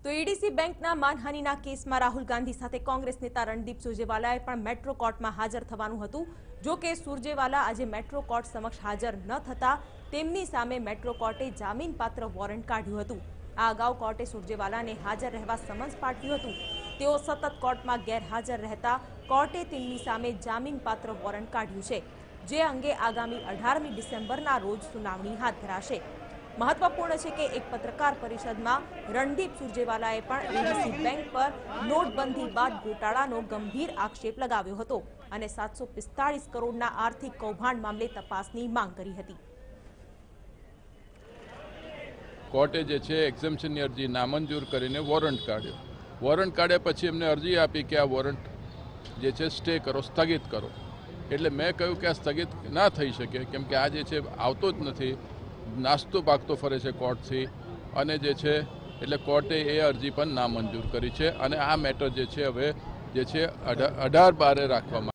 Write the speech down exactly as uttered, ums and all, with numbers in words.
તો ईडीसी બેંકના માનહાનિના કેસમાં રાહુલ ગાંધી સાથે કોંગ્રેસ નેતા રણદીપ સુરજેવાલાએ પણ મેટ્રો કોર્ટમાં હાજર થવાનું હતું। જો કે સુરજેવાલા આજે મેટ્રો કોર્ટ સમક્ષ હાજર ન થતા તેમની સામે મેટ્રો કોર્ટે જામીનપાત્ર વોરંટ કાઢ્યું હતું। આ અગાઉ કોર્ટે સુરજેવાલાને હાજર રહેવા સમન્સ પાઠવ્યું હતું। તેઓ સતત કોર્ટમાં ગેરહાજર રહેતા કોર્ટે તેમની સામે જામીનપાત્ર વોરંટ કાઢ્યું છે, જે અંગે આગામી અઢારમી ડિસેમ્બરના રોજ સુનાવણી હાથ ધરાશે। महत्वपूर्ण है कि एक पत्रकार परिषद में रणदीप सुरजेवालाए पण ईडीसी बैंक पर नोटबंधी बाद घोटाळानो गंभीर आक्षेप लगाव्यो हतो अने सात सौ पिस्तालीस करोड़ना आर्थिक कौभांड मामले तपासनी मांग करी हती। कोर्टे जे छे एक्ઝમ્પશનની અરજી નામંજૂર કરીને વોરંટ કાઢ્યો। વોરંટ કાઢ્યા પછી એમને અરજી આપી કે આ વોરંટ જે છે સ્ટે કરો, સ્થગિત કરો। એટલે મેં કહ્યું કે આ સ્થગિત ના થઈ શકે, કેમ કે આ જે છે આવતો જ નથી, નાસ્તો ભાગતો ફરે છે કોર્ટથી, અને જે છે એટલે કોર્ટે એ અરજી પણ નામંજૂર કરી છે અને આ મેટર જે છે હવે જે છે અઢાર બારે રાખવામાં